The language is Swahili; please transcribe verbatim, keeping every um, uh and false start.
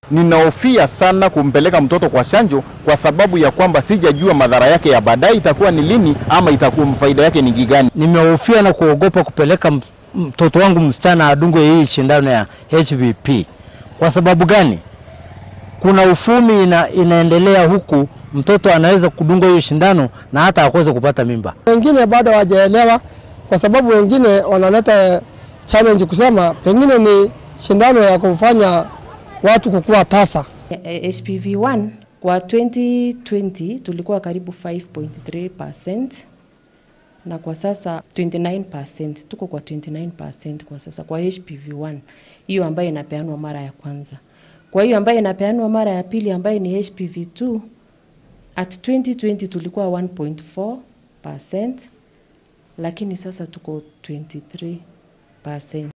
Ninahofia sana kumpeleka mtoto kwa chanjo kwa sababu ya kwamba sijajua madhara yake ya baadaye itakuwa ni lini ama itakuwa faida yake ni gani. Nimehofia na kuogopa kupeleka mtoto wangu msichana adungwe hii shindano ya H V P. Kwa sababu gani? Kuna ufumi ina, inaendelea huku, mtoto anaweza kudungwa hiyo shindano na hata akose kupata mimba. Wengine bado hawajaelewa kwa sababu wengine wanaleta challenge kusema pengine ni shindano ya kufanya watu kukua tasa. H P V one kwa twenty twenty tulikuwa karibu five point three percent na kwa sasa twenty-nine percent, tuko kwa twenty-nine percent kwa sasa kwa H P V one, hiyo ambayo inapeanwa mara ya kwanza. Kwa hiyo ambayo inapeanwa mara ya pili ambayo ni H P V two, at twenty twenty tulikuwa one point four percent, lakini sasa tuko twenty-three percent.